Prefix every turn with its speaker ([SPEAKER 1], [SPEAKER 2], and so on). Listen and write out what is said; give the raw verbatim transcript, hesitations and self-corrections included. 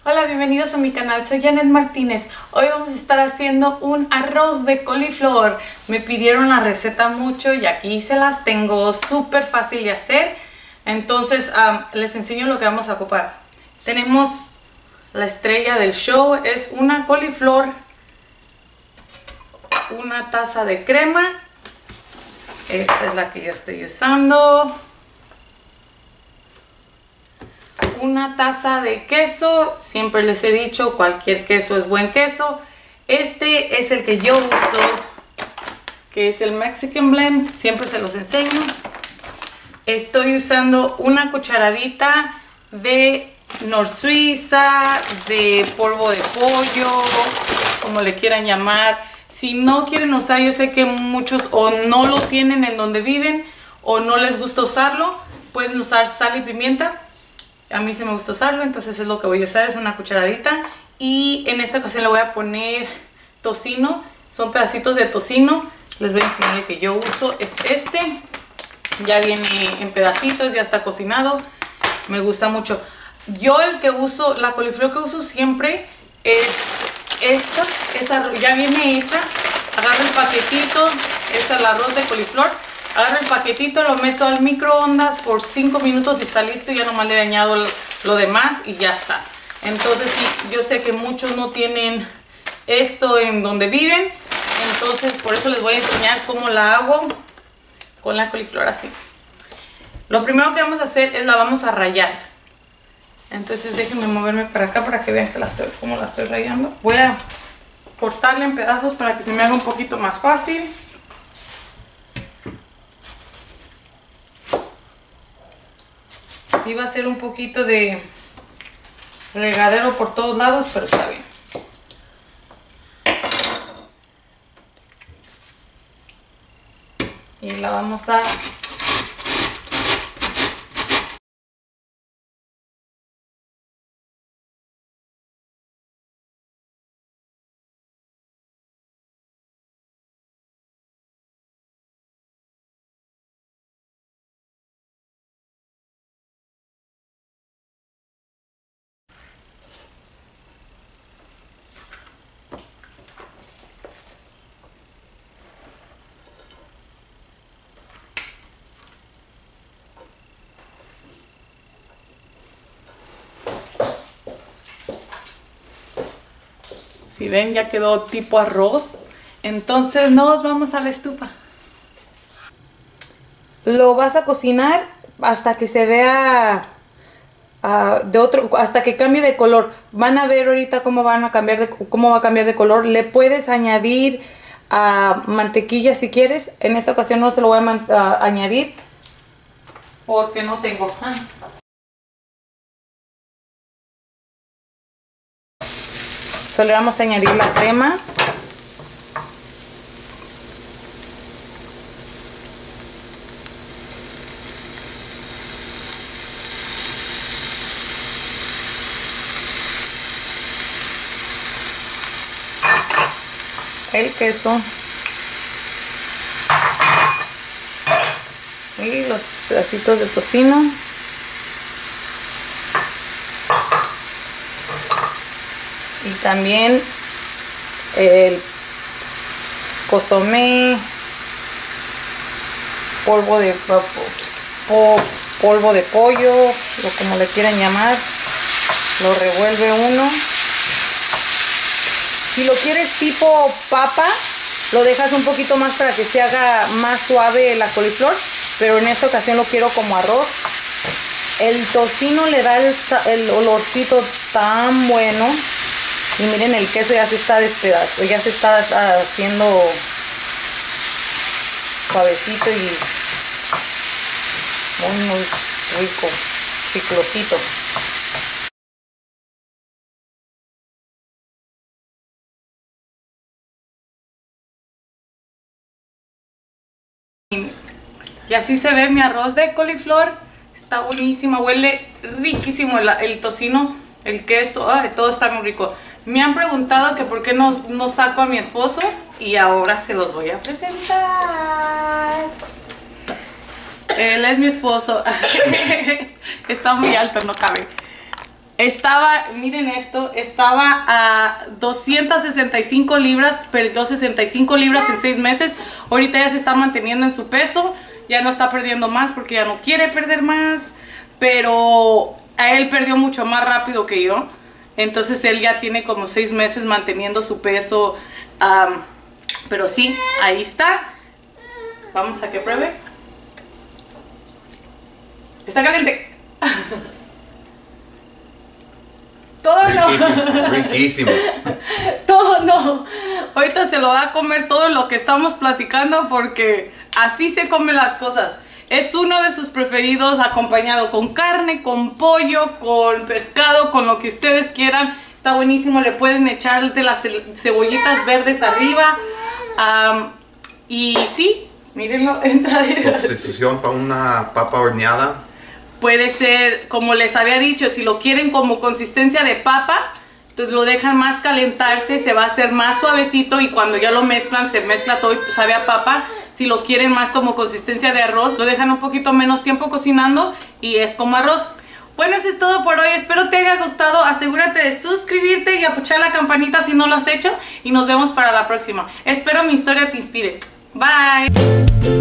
[SPEAKER 1] Hola, bienvenidos a mi canal, soy Janet Martínez. Hoy vamos a estar haciendo un arroz de coliflor. Me pidieron la receta mucho y aquí se las tengo, súper fácil de hacer. Entonces um, les enseño lo que vamos a ocupar. Tenemos la estrella del show, es una coliflor, una taza de crema. Esta es la que yo estoy usando. Una taza de queso, siempre les he dicho, cualquier queso es buen queso. Este es el que yo uso, que es el Mexican Blend, siempre se los enseño. Estoy usando una cucharadita de Nor Suiza, de polvo de pollo, como le quieran llamar. Si no quieren usar, yo sé que muchos o no lo tienen en donde viven o no les gusta usarlo, pueden usar sal y pimienta. A mí sí me gusta usarlo, entonces es lo que voy a usar, es una cucharadita. Y en esta ocasión le voy a poner tocino, son pedacitos de tocino. Les voy a enseñar el que yo uso, es este. Ya viene en pedacitos, ya está cocinado, me gusta mucho. Yo el que uso, la coliflor que uso siempre es esta, esa ya viene hecha. Agarro el paquetito, este es el arroz de coliflor. Agarro el paquetito, lo meto al microondas por cinco minutos y está listo. Ya nomás le he añado lo demás y ya está. Entonces sí, yo sé que muchos no tienen esto en donde viven. Entonces por eso les voy a enseñar cómo la hago con la coliflor así. Lo primero que vamos a hacer es la vamos a rallar. Entonces déjenme moverme para acá para que vean que la estoy, cómo la estoy rallando. Voy a cortarla en pedazos para que se me haga un poquito más fácil. Sí va a ser un poquito de regadero por todos lados, pero está bien. Y la vamos a si ven, ya quedó tipo arroz. Entonces nos vamos a la estufa. Lo vas a cocinar hasta que se vea uh, de otro, hasta que cambie de color. Van a ver ahorita cómo van a cambiar de, cómo va a cambiar de color. Le puedes añadir uh, mantequilla si quieres. En esta ocasión no se lo voy a uh, añadir porque no tengo. Ah. Solo vamos a añadir la crema. El queso. Y los pedacitos de tocino. Y también el consomé, polvo de po, polvo de pollo, o como le quieran llamar. Lo revuelve uno. Si lo quieres tipo papa, lo dejas un poquito más para que se haga más suave la coliflor, pero en esta ocasión lo quiero como arroz. El tocino le da el, el olorcito tan bueno. Y miren, el queso ya se está despedazando, ya se está haciendo suavecito y muy muy rico, chiclosito. Y así se ve mi arroz de coliflor. Está buenísimo, huele riquísimo el, el tocino, el queso, ay, todo está muy rico. Me han preguntado que por qué no, no saco a mi esposo y ahora se los voy a presentar. Él es mi esposo. Está muy alto, no cabe. Estaba, miren esto, estaba a doscientas sesenta y cinco libras, perdió sesenta y cinco libras en seis meses. Ahorita ya se está manteniendo en su peso, ya no está perdiendo más porque ya no quiere perder más. Pero a él perdió mucho más rápido que yo. Entonces él ya tiene como seis meses manteniendo su peso. Um, pero sí, ahí está. Vamos a que pruebe. Está caliente. Todo no.
[SPEAKER 2] Riquísimo, riquísimo.
[SPEAKER 1] Todo no. Ahorita se lo va a comer todo lo que estamos platicando porque así se comen las cosas. Es uno de sus preferidos, acompañado con carne, con pollo, con pescado, con lo que ustedes quieran. Está buenísimo. Le pueden echar de las cebollitas verdes arriba. Um, y sí, mírenlo.
[SPEAKER 2] Sustitución para una papa horneada.
[SPEAKER 1] Puede ser, como les había dicho, si lo quieren como consistencia de papa, entonces lo dejan más calentarse, se va a hacer más suavecito y cuando ya lo mezclan, se mezcla todo y sabe a papa. Si lo quieren más como consistencia de arroz, lo dejan un poquito menos tiempo cocinando y es como arroz. Bueno, eso es todo por hoy. Espero te haya gustado. Asegúrate de suscribirte y apuchar la campanita si no lo has hecho. Y nos vemos para la próxima. Espero mi historia te inspire. Bye.